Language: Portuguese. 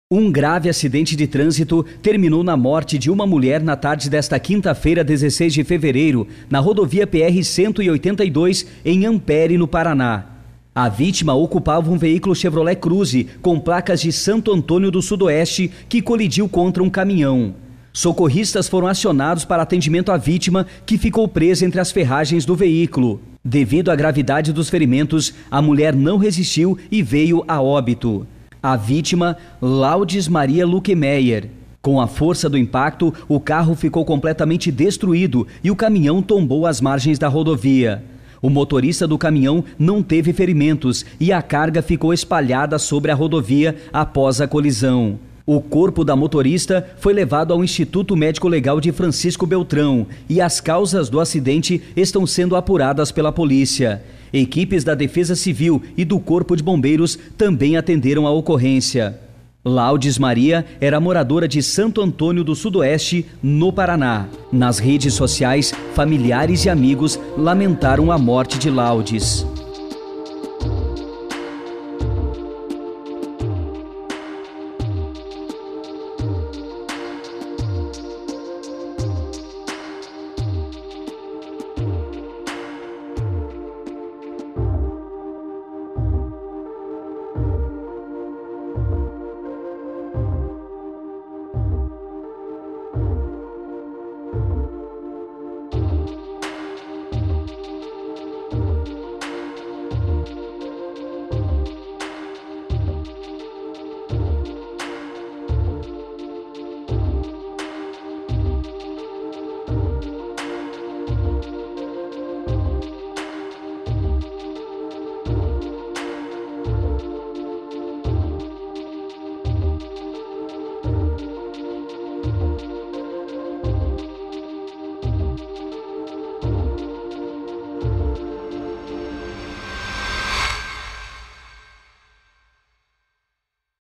Um grave acidente de trânsito terminou na morte de uma mulher na tarde desta quinta-feira, 16 de fevereiro, na rodovia PR-182, em Ampere, no Paraná. A vítima ocupava um veículo Chevrolet Cruze com placas de Santo Antônio do Sudoeste que colidiu contra um caminhão. Socorristas foram acionados para atendimento à vítima, que ficou presa entre as ferragens do veículo. Devido à gravidade dos ferimentos, a mulher não resistiu e veio a óbito. A vítima, Laudes Maria Luquemeyer. Com a força do impacto, o carro ficou completamente destruído e o caminhão tombou às margens da rodovia. O motorista do caminhão não teve ferimentos e a carga ficou espalhada sobre a rodovia após a colisão. O corpo da motorista foi levado ao Instituto Médico Legal de Francisco Beltrão e as causas do acidente estão sendo apuradas pela polícia. Equipes da Defesa Civil e do Corpo de Bombeiros também atenderam a ocorrência. Laudes Maria era moradora de Santo Antônio do Sudoeste, no Paraná. Nas redes sociais, familiares e amigos lamentaram a morte de Laudes.